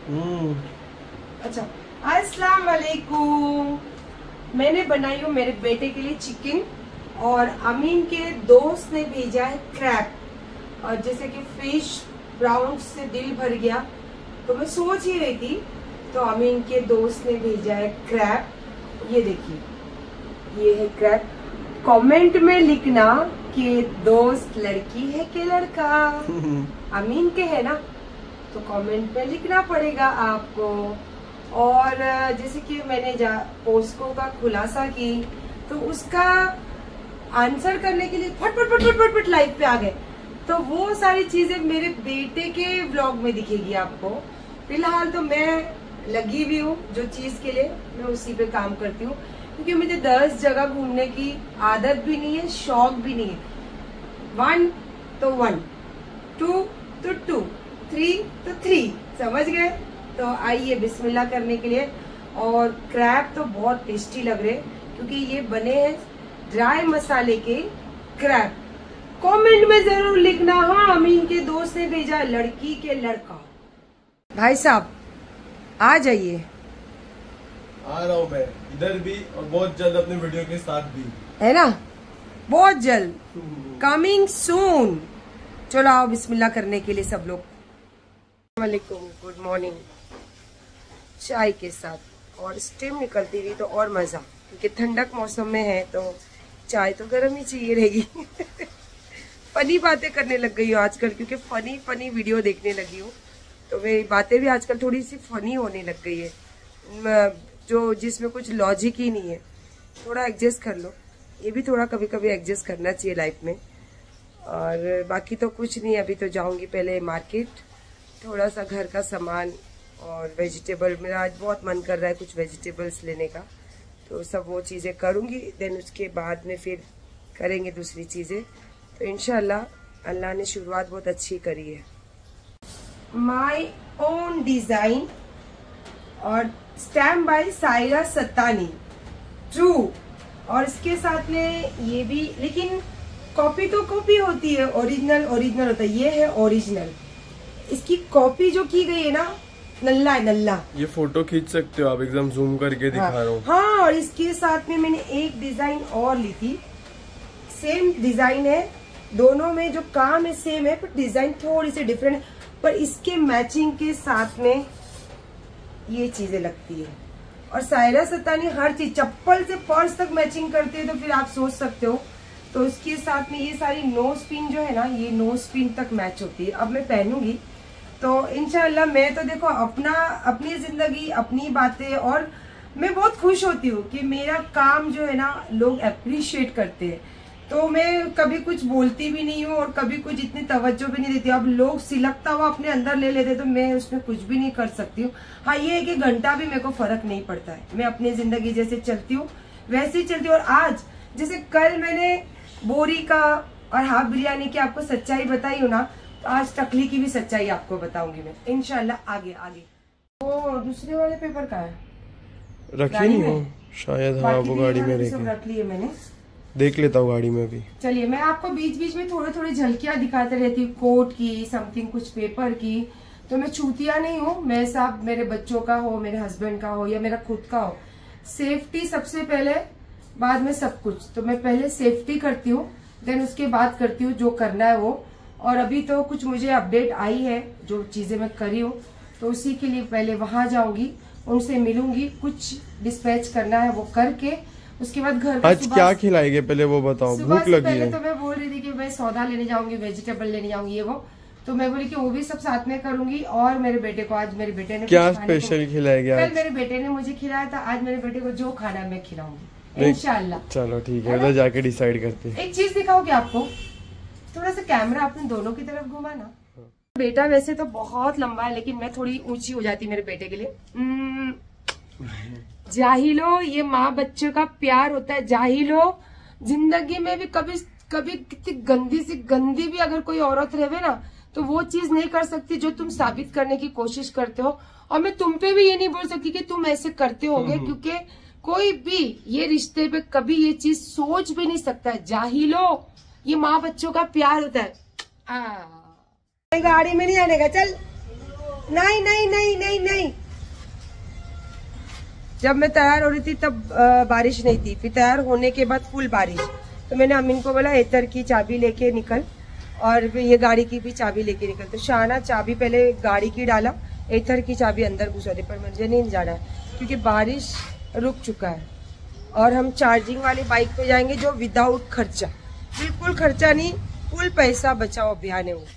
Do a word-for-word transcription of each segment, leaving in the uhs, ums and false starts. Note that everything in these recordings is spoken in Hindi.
अच्छा, अस्सलाम वालेकुम। मैंने बनाई हूँ मेरे बेटे के लिए चिकन और अमीन के दोस्त ने भेजा है क्रैब। और जैसे कि फिश ब्राउन से दिल भर गया तो मैं सोच ही रही थी, तो अमीन के दोस्त ने भेजा है क्रैब। ये देखिए, ये है क्रैब। कमेंट में लिखना कि दोस्त लड़की है कि लड़का। अमीन के है ना, तो कमेंट में लिखना पड़ेगा आपको। और जैसे कि मैंने पोस्को का खुलासा की तो उसका आंसर करने के लिए फट फट फट फट फट फट लाइव पे आ गए, तो वो सारी चीजें मेरे बेटे के व्लॉग में दिखेगी आपको। फिलहाल तो मैं लगी हुई हूँ, जो चीज के लिए मैं उसी पे काम करती हूँ, क्योंकि मुझे दस जगह घूमने की आदत भी नहीं है, शौक भी नहीं है। One to one, two to two, three to three, समझ गए। तो आइए बिस्मिल्लाह करने के लिए। और क्रैब तो बहुत टेस्टी लग रहे, क्योंकि ये बने हैं ड्राई मसाले के क्रैब। कमेंट में जरूर लिखना, हाँ अमीन के दोस्त ने भेजा लड़की के लड़का। भाई साहब आ जाइए। आ रहा हूँ मैं इधर भी, और बहुत जल्द अपने वीडियो के साथ भी, है ना, बहुत जल्द, कमिंग सून। चलो आओ बिस्मिल्लाह करने के लिए सब लोग। वालेकुम, गुड मॉर्निंग। चाय के साथ और स्टीम निकलती हुई तो और मजा, क्योंकि ठंडक मौसम में है तो चाय तो गर्म ही चाहिए रहेगी। फनी बातें करने लग गई हूँ आजकल, क्योंकि फनी फनी वीडियो देखने लगी हूँ, तो मेरी बातें भी आजकल थोड़ी सी फनी होने लग गई है, जो जिसमें कुछ लॉजिक ही नहीं है। थोड़ा एडजस्ट कर लो, ये भी थोड़ा कभी कभी एडजस्ट करना चाहिए लाइफ में। और बाकी तो कुछ नहीं, अभी तो जाऊंगी पहले मार्केट, थोड़ा सा घर का सामान और वेजिटेबल, मेरा आज बहुत मन कर रहा है कुछ वेजिटेबल्स लेने का, तो सब वो चीज़ें करूंगी। देन उसके बाद में फिर करेंगे दूसरी चीज़ें। तो इंशाल्लाह अल्लाह ने शुरुआत बहुत अच्छी करी है। माई ओन डिजाइन और stamp by Saira Sattani, true. और इसके साथ में ये भी, लेकिन कॉपी तो कॉपी होती है, ओरिजिनल ओरिजिनल होता है। ये है ओरिजिनल, इसकी कॉपी जो की गई है ना, नल्ला है नल्ला। ये फोटो खींच सकते हो आप, एकदम जूम करके दिखा रहा हूँ। हाँ, और इसके साथ में मैंने एक डिजाइन और ली थी, सेम डिजाइन है, दोनों में जो काम है सेम है, पर डिजाइन थोड़ी सी डिफरेंट है। पर इसके मैचिंग के साथ में ये चीजें लगती है। और सायरा सत्तानी हर चीज, चप्पल से पर्स तक मैचिंग करती है, तो फिर आप सोच सकते हो। तो इसके साथ में ये सारी नोज पिन जो है ना, ये नोज पिन तक मैच होती है। अब मैं पहनूंगी तो इंशाल्लाह, मैं तो देखो अपना अपनी जिंदगी अपनी बातें, और मैं बहुत खुश होती हूँ कि मेरा काम जो है ना लोग अप्रिशिएट करते हैं। तो मैं कभी कुछ बोलती भी नहीं हूँ और कभी कुछ इतनी तवज्जो भी नहीं देती। अब लोग सिलकता हुआ अपने अंदर ले लेते, तो मैं उसमें कुछ भी नहीं कर सकती हूँ। हाँ, ये है कि घंटा भी मेरे को फर्क नहीं पड़ता है, मैं अपनी जिंदगी जैसे चलती हूँ वैसे ही चलती हूँ। और आज जैसे कल मैंने बोरी का और हाफ बिरयानी की आपको सच्चाई बताई हूँ ना, तो आज टकली की भी सच्चाई आपको बताऊंगी मैं इंशाल्लाह आगे आगे। वो दूसरे वाले पेपर का है, रखी नहीं हो शायद। हाँ, वो गाड़ी में रख ली है मैंने, देख लेता हूँ गाड़ी में भी। चलिए, मैं आपको बीच बीच में थोड़ी थोड़ी झलकियां दिखाते रहती हूँ, कोट की, समथिंग कुछ पेपर की। तो मैं छूतिया नहीं हूँ, मैं सब मेरे बच्चों का हो, मेरे हस्बैंड का हो या मेरा खुद का हो, सेफ्टी सबसे पहले, बाद में सब कुछ। तो मैं पहले सेफ्टी करती हूँ, देन उसके बाद करती हूँ जो करना है वो। और अभी तो कुछ मुझे अपडेट आई है, जो चीजें मैं करी हूँ, तो उसी के लिए पहले वहां जाऊंगी, उनसे मिलूंगी, कुछ डिस्पैच करना है वो करके, उसके बाद घर आज क्या खिलाएंगे पहले वो बताओ, भूख लगी पहले है। तो मैं बोल रही थी कि मैं सौदा लेने जाऊंगी, वेजिटेबल लेने जाऊंगी, ये वो, तो मैं बोली कि वो भी सब साथ में करूंगी। और मेरे बेटे को, आज मेरे बेटे ने क्या स्पेशल खिलाएंगे? कल मेरे बेटे ने मुझे खिलाया था, आज मेरे बेटे को जो खाना मैं खिलाऊंगी इंशाल्लाह। चलो ठीक है, उधर जाके डिसाइड करते हैं। एक चीज दिखाओगे आपको, थोड़ा सा कैमरा अपने दोनों की तरफ घुमा ना। बेटा वैसे तो बहुत लंबा है, लेकिन मैं थोड़ी ऊंची हो जाती मेरे बेटे के लिए। जाहिलो, ये माँ बच्चे का प्यार होता है। जाहिलो, जिंदगी में भी कभी कभी कितनी गंदी सी गंदी भी अगर कोई औरत रहे ना, तो वो चीज नहीं कर सकती जो तुम साबित करने की कोशिश करते हो। और मैं तुम पे भी ये नहीं बोल सकती कि तुम ऐसे करते होगे, क्योंकि कोई भी ये रिश्ते पे कभी ये चीज सोच भी नहीं सकता है। जाहिलो, ये माँ बच्चों का प्यार होता है। आ, गाड़ी में नहीं आने का, चल नहीं नहीं नहीं नहीं नहीं। जब मैं तैयार हो रही थी तब बारिश नहीं थी, फिर तैयार होने के बाद फुल बारिश। तो मैंने अमीन को बोला एतर की चाबी लेके निकल और फिर ये गाड़ी की भी चाबी लेके निकल। तो शाना चाबी पहले गाड़ी की डाला, एथर की चाबी अंदर घुसा दी, पर मुझे नहीं जाना है क्योंकि बारिश रुक चुका है। और हम चार्जिंग वाली बाइक पे जाएंगे जो विदाउट खर्चा, बिल्कुल खर्चा नहीं, फुल पैसा बचाओ अभियान है वो।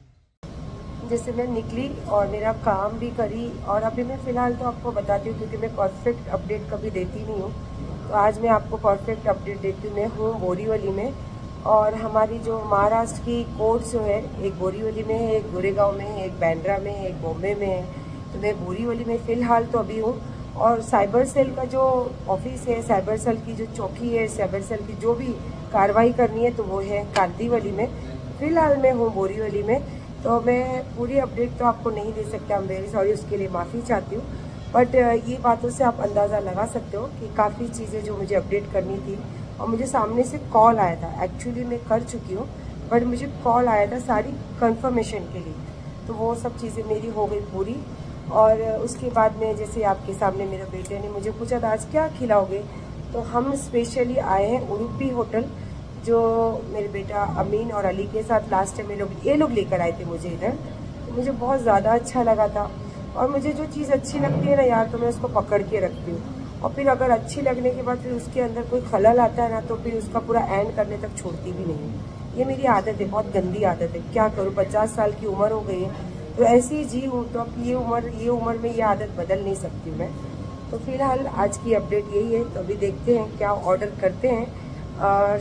जैसे मैं निकली और मेरा काम भी करी और अभी मैं फ़िलहाल तो आपको बताती हूँ क्योंकि मैं परफेक्ट अपडेट कभी देती नहीं हूँ, तो आज मैं आपको परफेक्ट अपडेट देती हूँ। मैं हूँ बोरीवली में और हमारी जो महाराष्ट्र की कोर्ट्स जो है, एक बोरीवली में है, एक गोरेगांव में है, एक बांद्रा में है, एक बॉम्बे में है। तो मैं बोरीवली में फ़िलहाल तो अभी हूँ और साइबर सेल का जो ऑफिस है, साइबर सेल की जो चौकी है, साइबर सेल की जो भी कार्रवाई करनी है तो वो है कांदिवली में। फ़िलहाल मैं हूँ बोरीवली में, तो मैं पूरी अपडेट तो आपको नहीं दे सकता, आई एम वेरी सॉरी, उसके लिए माफ़ी चाहती हूँ। बट ये बातों से आप अंदाज़ा लगा सकते हो कि काफ़ी चीज़ें जो मुझे अपडेट करनी थी और मुझे सामने से कॉल आया था, एक्चुअली मैं कर चुकी हूँ बट मुझे कॉल आया था सारी कंफर्मेशन के लिए, तो वो सब चीज़ें मेरी हो गई पूरी। और उसके बाद में जैसे आपके सामने मेरे बेटे ने मुझे पूछा था आज क्या खिलाओगे, तो हम स्पेशली आए हैं उडुपी होटल, जो मेरे बेटा अमीन और अली के साथ लास्ट टाइम ये लोग ये लोग लेकर आए थे मुझे इधर, तो मुझे बहुत ज़्यादा अच्छा लगा था। और मुझे जो चीज़ अच्छी लगती है ना यार, तो मैं उसको पकड़ के रखती हूँ और फिर अगर अच्छी लगने के बाद फिर उसके अंदर कोई खलल आता है ना तो फिर उसका पूरा एंड करने तक छोड़ती भी नहीं हूँ। ये मेरी आदत है, बहुत गंदी आदत है, क्या करूँ, पचास साल की उम्र हो गई है तो ऐसी ही जी हूँ, तो अब ये उम्र ये उम्र में ये आदत बदल नहीं सकती मैं। तो फिलहाल आज की अपडेट यही है, तो अभी देखते हैं क्या ऑर्डर करते हैं। और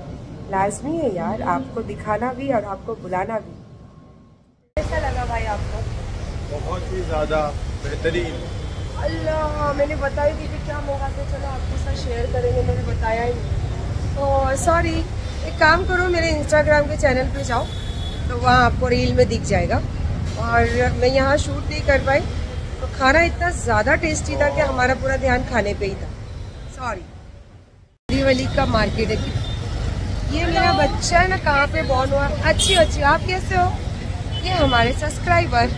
लाजमी है यार आपको दिखाना भी और आपको बुलाना भी। कैसा लगा भाई आपको? बहुत ही ज्यादा बेहतरीन। अल्लाह, मैंने बताई थी कि क्या मंगा के चलो आपके साथ शेयर करेंगे, मैंने बताया ही नहीं, तो सॉरी। एक काम करो, मेरे इंस्टाग्राम के चैनल पे जाओ तो वहाँ आपको रील में दिख जाएगा। और मैं यहाँ शूट नहीं कर पाई, तो खाना इतना ज़्यादा टेस्टी था कि हमारा पूरा ध्यान खाने पे ही था, सॉरी। बोरीवली का मार्केट है, ये मेरा बच्चा है ना, कहाँ पे बॉर्न हुआ। अच्छी अच्छी, आप कैसे हो? ये हमारे सब्सक्राइबर।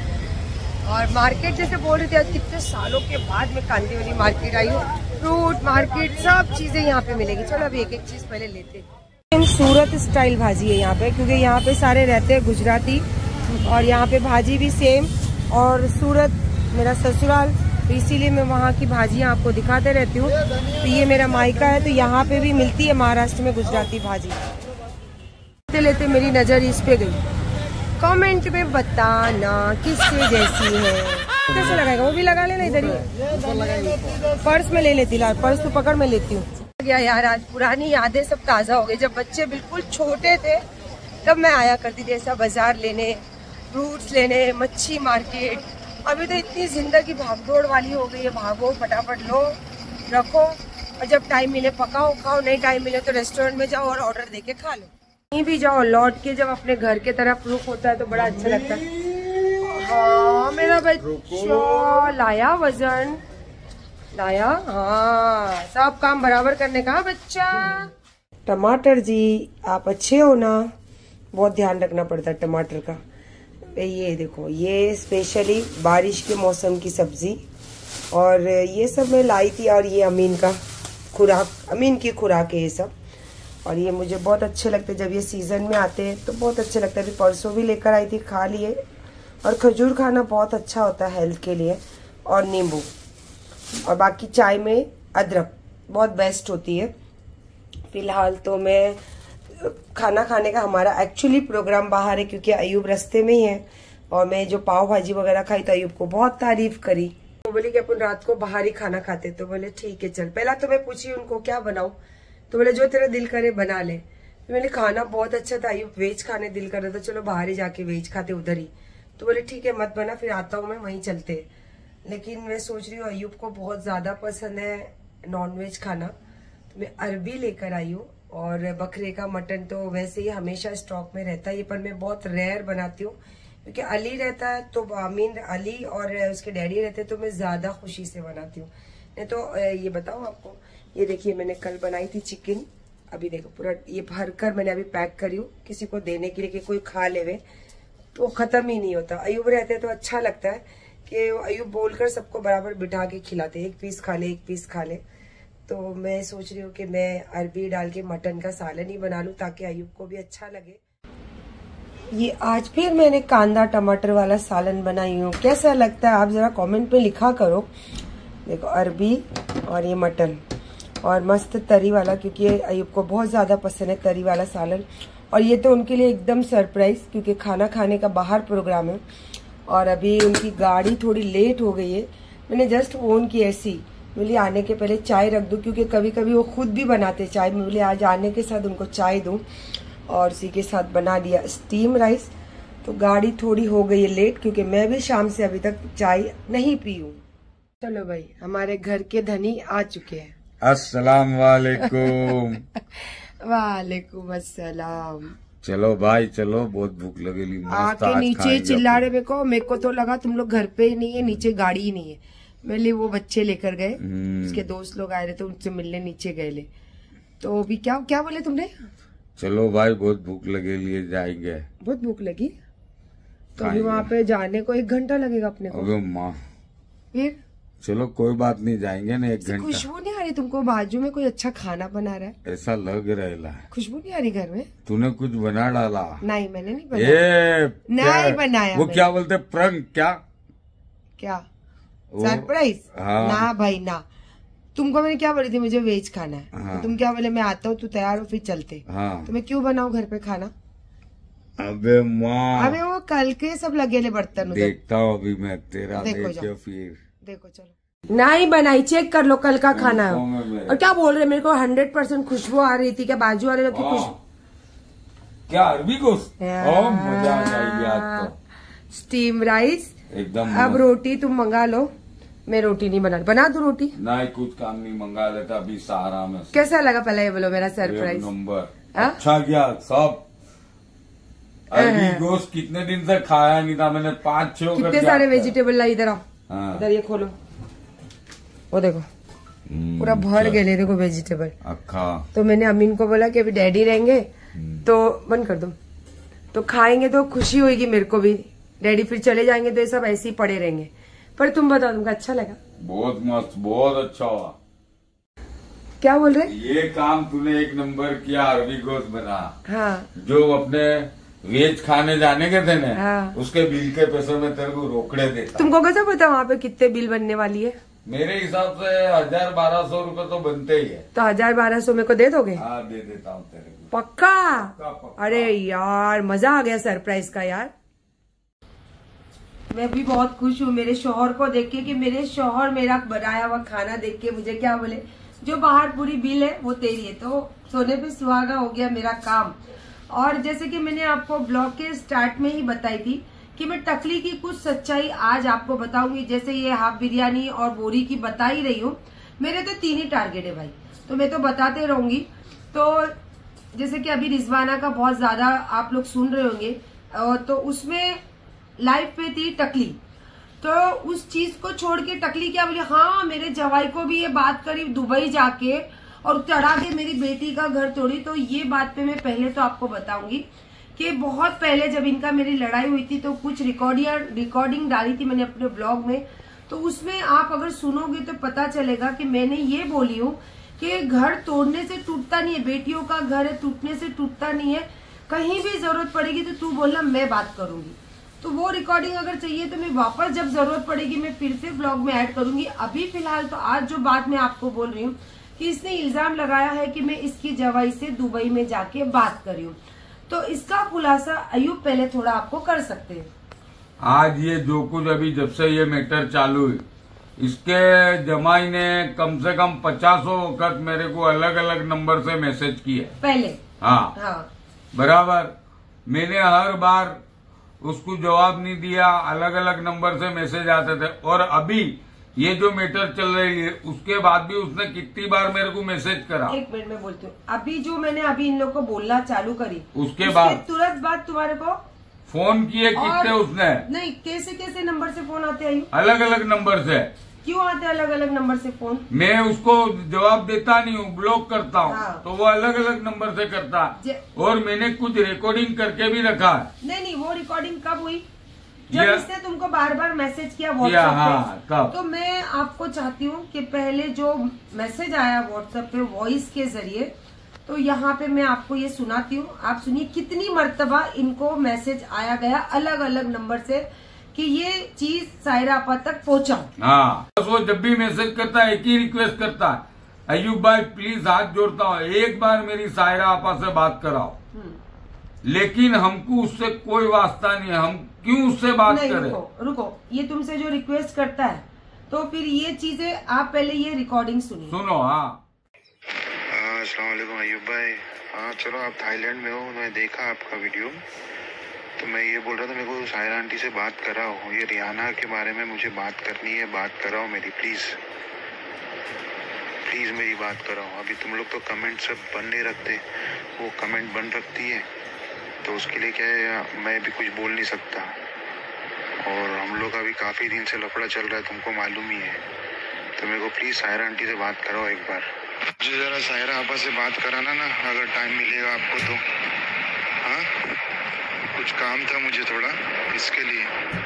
और मार्केट जैसे बोल रही थी, आज कितने सालों के बाद मैं कांदिवली मार्केट आई हूँ। फ्रूट मार्केट, सब चीजें यहाँ पे मिलेगी। चलो अभी एक एक चीज पहले लेते हैं। सूरत स्टाइल भाजी है यहाँ पे, क्योंकि यहाँ पे सारे रहते हैं गुजराती और यहाँ पे भाजी भी सेम। और सूरत मेरा ससुराल, तो इसीलिए मैं वहाँ की भाजियाँ आपको दिखाते रहती हूँ। तो ये मेरा मायका है, तो यहाँ पे भी मिलती है महाराष्ट्र में गुजराती भाजी। लेते लेते मेरी नज़र इस पे गई। कमेंट में बताना किसके जैसी है, कैसे लगाएगा, वो भी लगा लेना इधर ही। पर्स में ले लेती, ला पर्स तो पकड़ में लेती हूँ। गया यार, आज पुरानी यादें सब ताज़ा हो गई। जब बच्चे बिल्कुल छोटे थे तब मैं आया करती थी ऐसा बाजार लेने, फ्रूट्स लेने, मच्छी मार्केट। अभी तो इतनी जिंदगी भागदौड़ वाली हो गई है, भागो फटाफट लो रखो, और जब टाइम मिले पकाओ खाओ, नहीं टाइम मिले तो रेस्टोरेंट में जाओ और ऑर्डर देके खा लो। कहीं भी जाओ लौट के जब अपने घर के तरफ रुख होता है तो बड़ा अच्छा लगता है। हाँ मेरा बच्चा लाया, वजन लाया, हाँ सब काम बराबर करने का बच्चा। टमाटर जी आप अच्छे हो ना, बहुत ध्यान रखना पड़ता है टमाटर का। ये देखो, ये स्पेशली बारिश के मौसम की सब्जी, और ये सब मैं लाई थी। और ये अमीन का खुराक, अमीन की खुराक है ये सब, और ये मुझे बहुत अच्छे लगते हैं जब ये सीजन में आते हैं, तो बहुत अच्छे लगता है। अभी परसों भी लेकर आई थी, खा लिए। और खजूर खाना बहुत अच्छा होता है हेल्थ के लिए, और नींबू, और बाकी चाय में अदरक बहुत बेस्ट होती है। फिलहाल तो मैं खाना खाने का, हमारा एक्चुअली प्रोग्राम बाहर है क्योंकि अयूब रास्ते में ही है, और मैं जो पाव भाजी वगैरह खाई तो अयूब को बहुत तारीफ करी। तो बोले कि अपन रात को बाहर ही खाना खाते, तो बोले ठीक है चल। पहला तो मैं पूछी उनको क्या बनाऊं, तो बोले जो तेरा दिल करे बना ले। तो मैंने खाना बहुत अच्छा था, अयूब वेज खाने दिल कर रहा था, चलो बाहर ही जाके वेज खाते उधर ही। तो बोले ठीक है मत बना, फिर आता हूँ मैं, वहीं चलते। लेकिन मैं सोच रही हूँ अयूब को बहुत ज्यादा पसंद है नॉनवेज खाना, तो मैं अरबी लेकर आई हूँ। और बकरे का मटन तो वैसे ही हमेशा स्टॉक में रहता है, पर मैं बहुत रेयर बनाती हूँ क्योंकि अली रहता है, तो अमीन अली और उसके डैडी रहते तो मैं ज्यादा खुशी से बनाती हूँ। नहीं तो ये बताऊँ आपको, ये देखिए मैंने कल बनाई थी चिकन, अभी देखो पूरा ये भर कर मैंने अभी पैक करी हूँ किसी को देने के लिए कि कोई खा लेवे। तो वो खत्म ही नहीं होता। अयूब रहते तो अच्छा लगता है कि अयूब बोलकर सबको बराबर बिठा के खिलाते, एक पीस खा ले एक पीस खा ले। तो मैं सोच रही हूँ कि मैं अरबी डाल के मटन का सालन ही बना लूँ ताकि अयूब को भी अच्छा लगे। ये आज फिर मैंने कांदा टमाटर वाला सालन बनाई हूँ, कैसा लगता है आप जरा कमेंट पे लिखा करो। देखो अरबी और ये मटन और मस्त तरी वाला, क्योंकि अयूब को बहुत ज्यादा पसंद है तरी वाला सालन। और ये तो उनके लिए एकदम सरप्राइज, क्योंकि खाना खाने का बाहर प्रोग्राम है और अभी उनकी गाड़ी थोड़ी लेट हो गई है। मैंने जस्ट फोन की ऐसी, बोली आने के पहले चाय रख दूं, क्योंकि कभी कभी वो खुद भी बनाते चाय। मैं बोली आज आने के साथ उनको चाय दूं और उसी के साथ बना दिया स्टीम राइस। तो गाड़ी थोड़ी हो गई है लेट, क्योंकि मैं भी शाम से अभी तक चाय नहीं पी हूँ। चलो भाई, हमारे घर के धनी आ चुके हैं। अस्सलाम वालेकुम। वालेकुम अस्सलाम। चलो भाई चलो, बहुत भूख लगेगी। आके नीचे चिल्ला रहे मेरे को मेरे को तो लगा तुम लोग घर पे ही नहीं है, नीचे गाड़ी ही नहीं है। मेरे लिए वो बच्चे लेकर गए, उसके दोस्त लोग आए रहे तो उनसे मिलने नीचे गए ले। तो अभी क्या क्या बोले तुमने? चलो भाई बहुत भूख लगेगी, जाएंगे। बहुत भूख लगी तो अभी वहाँ पे जाने को एक घंटा लगेगा अपने को। अबे माँ, फिर चलो कोई बात नहीं, जाएंगे ना एक घंटा। खुशबू नहीं आ रही तुमको? बाजू में कोई अच्छा खाना बना रहा है ऐसा लग रहा है। खुशबू नहीं आ रही घर में? तूने कुछ बना डाला? नहीं मैंने नहीं बनाया। ये नहीं बनाया। वो क्या बोलते प्रंक? क्या क्या सरप्राइज? हाँ। ना भाई ना, तुमको मैंने क्या बोली थी मुझे वेज खाना है। हाँ। तो तुम क्या बोले मैं आता हूँ तू तैयार हो फिर चलते। हाँ। तो मैं क्यों बनाऊँ घर पे खाना? अबे माँ, अबे वो कल के सब लगे बर्तन उधर। देखता हूँ अभी मैं तेरा, देखो देख के जाओ। फिर देखो चलो। नहीं बनाई, चेक कर लो कल का खाना है। और क्या बोल रहे मेरे को हंड्रेड परसेंट खुशबू आ रही थी, क्या बाजू वाले लोग की खुशबू? क्या अरबी गोश्त? ओ मजा आ जाएगी आज तो। स्टीम राइस एकदम। अब रोटी तुम मंगा लो, मैं रोटी नहीं बना बना दू रोटी। नहीं कुछ काम नहीं, मंगा लेता अभी सहारा में। कैसा लगा पहले ये बोलो मेरा सरप्राइज? नंबर अच्छा गया सब। अरबी गोश्त कितने दिन से खाया नहीं था मैंने, पाँच छह। कितने सारे वेजिटेबल ला, इधर आओ। हाँ। इधर ये खोलो, वो देखो पूरा भर गए देखो वेजिटेबल। अच्छा। तो मैंने अमीन को बोला कि अभी डैडी रहेंगे तो बंद कर दो, तो खाएंगे तो खुशी होगी मेरे को भी। डैडी फिर चले जाएंगे तो ये सब ऐसे ही पड़े रहेंगे। पर तुम बताओ तुमको अच्छा लगा? बहुत मस्त, बहुत अच्छा हुआ। क्या बोल रहे? ये काम तूने एक नंबर किया, अरबी गोश्त बना। हाँ। जो अपने वेज खाने जाने के थे ना, हाँ। उसके बिल के पैसे में तेरे को रोकड़े देता। तुमको कैसा पता वहाँ पे कितने बिल बनने वाली है? मेरे हिसाब से हजार बारह सौ रूपये तो बनते ही है। तो हजार बारह सौ मेरे को दे दोगे? हाँ दे देता हूँ तेरे को। पक्का? पक्का, पक्का। अरे यार मजा आ गया सरप्राइज का यार। मैं भी बहुत खुश हूँ मेरे शौहर को देख के, कि मेरे शौहर मेरा बनाया हुआ खाना देख के मुझे क्या बोले, जो बाहर पूरी बिल है वो तेरी है। तो सोने पे सुहागा हो गया मेरा काम। और जैसे कि मैंने आपको ब्लॉग के स्टार्ट में ही बताई थी कि मैं टकली की कुछ सच्चाई आज आपको बताऊंगी। जैसे ये हाफ बिरयानी और बोरी की बता ही रही हूँ, मेरे तो तीन ही टारगेट है भाई, तो मैं तो बताते रहूंगी। तो जैसे कि अभी रिजवाना का बहुत ज्यादा आप लोग सुन रहे होंगे, तो उसमें लाइव पे थी टकली, तो उस चीज को छोड़ के टकली क्या बोली, हाँ मेरे जवाई को भी ये बात करी दुबई जाके और चढ़ा के मेरी बेटी का घर तोड़ी। तो ये बात पे मैं पहले तो आपको बताऊंगी कि बहुत पहले जब इनका मेरी लड़ाई हुई थी तो कुछ रिकॉर्डिंग रिकॉर्डिंग डाली थी मैंने अपने ब्लॉग में। तो उसमें आप अगर सुनोगे तो पता चलेगा कि मैंने ये बोली हूँ कि घर तोड़ने से टूटता नहीं है, बेटियों का घर है टूटने से टूटता नहीं है। कहीं भी जरूरत पड़ेगी तो तू बोलना, मैं बात करूंगी। तो वो रिकॉर्डिंग अगर चाहिए तो मैं वापस जब जरूरत पड़ेगी मैं फिर से ब्लॉग में ऐड करूंगी। अभी फिलहाल तो आज जो बात मैं आपको बोल रही हूँ कि इसने इल्जाम लगाया है कि मैं इसकी जवाई से दुबई में जाके बात करी हूँ। तो इसका खुलासा अयूब पहले थोड़ा आपको कर सकते हैं। आज ये जो कुछ अभी जब से ये मैटर चालू है, इसके जमाई ने कम से कम पचासों वक्त मेरे को अलग अलग नंबर से मैसेज किए पहले। हाँ, हाँ बराबर। मैंने हर बार उसको जवाब नहीं दिया, अलग अलग नंबर से मैसेज आते थे। और अभी ये जो मैटर चल रही है उसके बाद भी उसने कितनी बार मेरे को मैसेज करा। एक मिनट में बोलती हूँ, अभी जो मैंने अभी इन लोग को बोलना चालू करी उसके बाद तुरंत बाद तुम्हारे को फोन किए कितने उसने? नहीं, कैसे कैसे नंबर से फोन आते हैं? अलग अलग नंबर से। क्यों आते अलग अलग नंबर से फोन? मैं उसको जवाब देता नहीं हूँ, ब्लॉक करता हूँ। हाँ। तो वो अलग अलग नंबर से करता है और मैंने कुछ रिकॉर्डिंग करके भी रखा है। नहीं नहीं, वो रिकॉर्डिंग कब हुई? जब ये... इसने तुमको बार बार मैसेज किया व्हाट्सएप हाँ, पे। तो मैं आपको चाहती हूँ कि पहले जो मैसेज आया व्हाट्सएप पे वॉइस के जरिए, तो यहाँ पे मैं आपको ये सुनाती हूँ, आप सुनिए कितनी मर्तबा इनको मैसेज आया गया अलग अलग नंबर से कि ये चीज सायरा आपा तक पहुँचा। हाँ, बस वो जब भी मैसेज करता है एक ही रिक्वेस्ट करता है, अयूब भाई प्लीज हाथ जोड़ता हूँ, एक बार मेरी सायरा आपा से बात कराओ। लेकिन हमको उससे कोई वास्ता नहीं है, हम क्यों उससे बात नहीं, करें? रुको रुको, ये तुमसे जो रिक्वेस्ट करता है तो फिर ये चीजें आप पहले ये रिकॉर्डिंग सुनिए। सुनो। हाँ, अस्सलाम वालेकुम अयूब भाई। हाँ चलो, आप थाईलैंड में हो, मैं देखा आपका वीडियो, तो मैं ये बोल रहा था मेरे को सायरा आंटी से बात कराओ, ये रियाना के बारे में मुझे बात करनी है, बात कराओ मेरी प्लीज प्लीज मेरी बात कराओ। अभी तुम लोग तो कमेंट सब बन नहीं रखते, वो कमेंट बन रखती है, तो उसके लिए क्या है, मैं भी कुछ बोल नहीं सकता। और हम लोग का भी काफ़ी दिन से लफड़ा चल रहा है, तुमको मालूम ही है। तो मेरे को प्लीज़ सायरा आंटी से बात कराओ एक बार, मुझे ज़रा सायरा आपा से बात कराना ना, अगर टाइम मिलेगा आपको तो। हाँ, कुछ काम था मुझे थोड़ा, इसके लिए।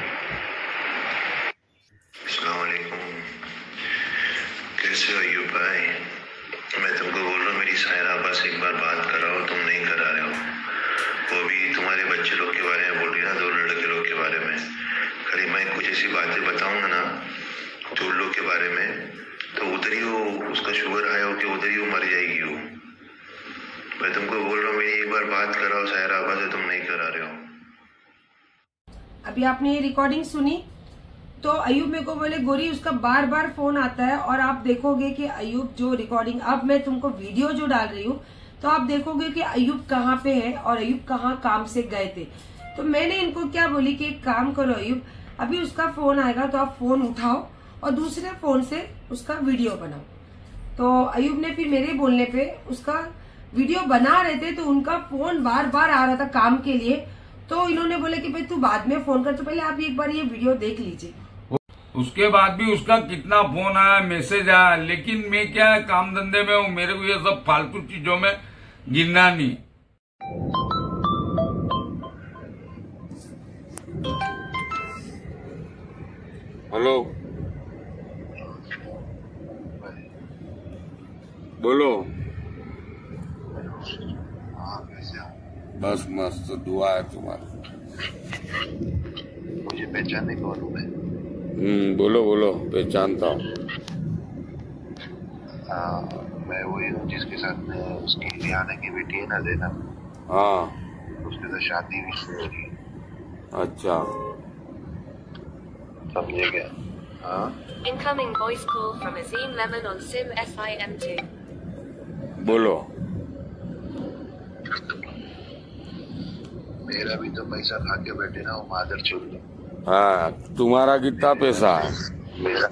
अस्सलाम वालेकुम, कैसे हो अयूब भाई? मैं तुमको बोल रहा हूँ मेरी सायरा आपा से एक बार बात कराओ, तुम नहीं करा रहे हो। वो भी तुम्हारे बच्चे लोग के बारे में बोल रही है ना, दो लड़के लोग के बारे में। खाली मैं कुछ ऐसी बातें बताऊंगा ना दो लोग के बारे में, तो उधर ही वो उसका शुगर हाई होके उधर ही वो मर जाएगी वो। मैं तुमको बोल रहा हूँ मेरी एक बार बात कराओ सायरा आपा से, तुम नहीं करा रहे हो। अभी आपने ये रिकॉर्डिंग सुनी तो अयूब मेरे को बोले गोरी उसका बार बार फोन आता है, और आप देखोगे कि अयूब जो रिकॉर्डिंग, अब मैं तुमको वीडियो जो डाल रही हूँ तो आप देखोगे कि अयूब कहाँ पे है और अयूब कहाँ काम से गए थे। तो मैंने इनको क्या बोली कि एक काम करो अयूब, अभी उसका फोन आएगा तो आप फोन उठाओ और दूसरे फोन से उसका वीडियो बनाओ। तो अयूब ने फिर मेरे बोलने पे उसका वीडियो बना रहे थे, तो उनका फोन बार बार आ रहा था काम के लिए, तो इन्होंने बोले कि भाई तू बाद में फोन कर, तो पहले आप एक बार ये वीडियो देख लीजिए। उसके बाद भी उसका कितना फोन आया, मैसेज आया, लेकिन मैं क्या है काम धंधे में हूँ, मेरे को ये सब फालतू चीजों में गिनना नहीं। हेलो, बोलो। बस मस्त, दुआ है तुम्हारी। मुझे पहचानने कौन हूँ मैं? हम्म, बोलो बोलो, पहचानता हूँ। मैं वही हूँ जिसके साथ में उसकी रियाना की बेटी है ना, ज़ैनब। हाँ, उसके साथ शादी भी शुरू की। अच्छा, समझे क्या? हाँ, Incoming voice call from Azim Lemon on SIM S I M two. बोलो। मेरा भी तो पैसा खा के बैठे ना वो मादर चोद। हाँ, तुम्हारा कितना पैसा है? मेरा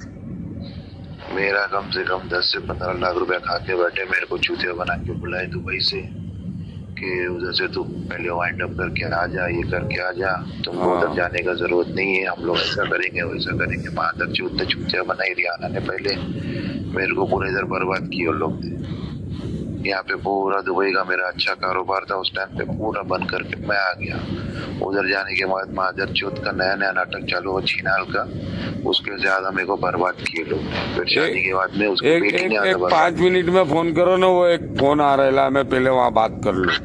मेरा कम से कम दस से पंद्रह लाख रुपया खा के बैठे, मेरे को चूतिया बना के बुलाए दुबई से कि उधर से तू पहले वाइंड अप करके आ जा, ये करके आ जा, तुमको उधर जाने का जरूरत नहीं है, हम लोग ऐसा करेंगे वैसा करेंगे। मादर चूत चूतिया बनाई रियाना ने पहले, मेरे को पूरे इधर बर्बाद किया लोग ने। यहाँ पे पूरा दुबई का मेरा अच्छा कारोबार था उस टाइम पे, पूरा बंद करके मैं आ गया। उधर जाने के बाद मादर चौथ का नया नया नाटक चालू हुआ चीनाल का, उसके ज्यादा मेरे को बर्बाद किए लोग। फिर शादी के बाद में उसकी एक, बेटी एक, ने एक पाँच मिनट में फोन करो ना, वो एक फोन आ रहा है, मैं पहले वहाँ बात कर लूँ।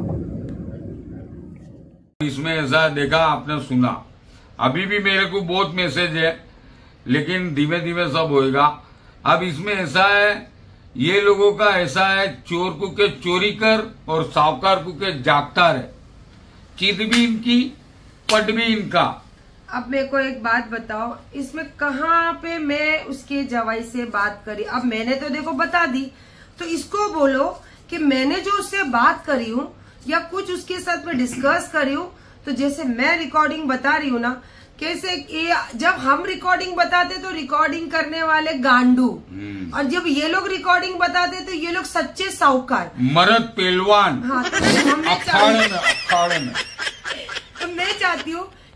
इसमें ऐसा देखा आपने, सुना, अभी भी मेरे को बहुत मैसेज है, लेकिन धीमे धीमे सब होएगा। अब इसमें ऐसा है, ये लोगों का ऐसा है, चोर को के चोरी कर और साहूकार को के जागता रहे, चित भी इनकी, पट भी इनका। अब मेरे को एक बात बताओ, इसमें कहाँ पे मैं उसके जवाई से बात करी? अब मैंने तो देखो बता दी, तो इसको बोलो कि मैंने जो उससे बात करी हूँ या कुछ उसके साथ में डिस्कस करी हूँ, तो जैसे मैं रिकॉर्डिंग बता रही हूँ ना, कैसे ये जब हम रिकॉर्डिंग बताते तो रिकॉर्डिंग करने वाले गांडू, और जब ये लोग रिकॉर्डिंग बताते तो ये लोग सच्चे साहूकार, मर्द पहलवान। हाँ, तो मैं अखाड़े में, अखाड़े में। तो मैं चाहती हूँ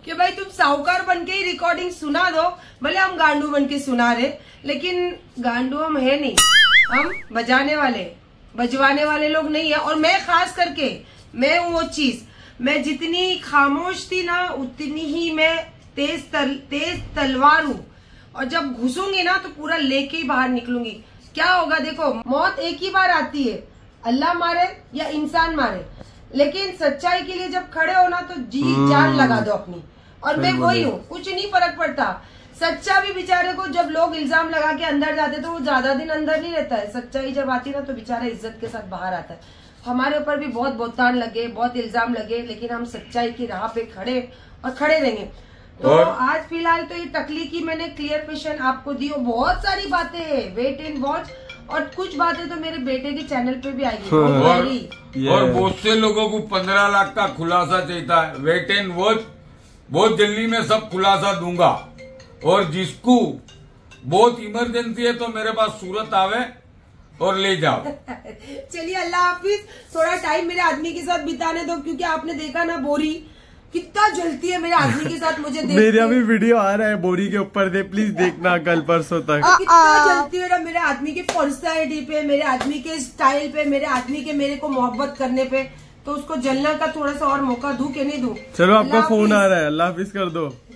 कि भाई तुम साहूकार बन के ही रिकॉर्डिंग सुना दो, भले हम गांडू बन के सुना रहे, लेकिन गांडू हम है नहीं, हम बजाने वाले बजवाने वाले लोग नहीं है। और मैं खास करके मैं हूँ वो चीज, मैं जितनी खामोश थी ना उतनी ही मैं तेज तल, तेज तलवार हूँ, और जब घुसूंगी ना तो पूरा लेके ही बाहर निकलूंगी। क्या होगा देखो, मौत एक ही बार आती है, अल्लाह मारे या इंसान मारे, लेकिन सच्चाई के लिए जब खड़े हो ना तो जी जान लगा दो अपनी। और मैं वही हूँ, कुछ नहीं फर्क पड़ता। सच्चा भी बेचारे को जब लोग इल्जाम लगा के अंदर जाते तो वो ज्यादा दिन अंदर नहीं रहता है, सच्चाई जब आती ना तो बेचारा इज्जत के साथ बाहर आता है। हमारे ऊपर भी बहुत बोहतान लगे, बहुत इल्जाम लगे, लेकिन हम सच्चाई की राह पे खड़े और खड़े रहेंगे। तो और... आज फिलहाल तो ये टकली की मैंने क्लियर पिक्चर आपको दी, और बहुत सारी बातें हैं, वेट एंड वॉच, और कुछ बातें तो मेरे बेटे के चैनल पे भी आएगी। और, और बहुत से लोगों को पंद्रह लाख का खुलासा चाहिए है, वेट एंड वॉच, बहुत जल्दी में सब खुलासा दूंगा। और जिसको बहुत इमरजेंसी है तो मेरे पास सूरत आवे और ले जाओ। चलिए अल्लाह हाफिज, थोड़ा टाइम मेरे आदमी के साथ बिताने दो, क्योंकि आपने देखा ना बोरी कितना जलती है मेरे आदमी के साथ मुझे देख। मेरा भी वीडियो आ रहा है बोरी के ऊपर दे, प्लीज देखना कल परसों तक। कितना जलती है ना मेरे आदमी के पर्सनैलिटी पे, मेरे आदमी के स्टाइल पे, मेरे आदमी के मेरे को मोहब्बत करने पे, तो उसको जलने का थोड़ा सा और मौका दूं कि नहीं दूं। चलो आपका फोन आ रहा है, अल्लाह हाफिज कर दो।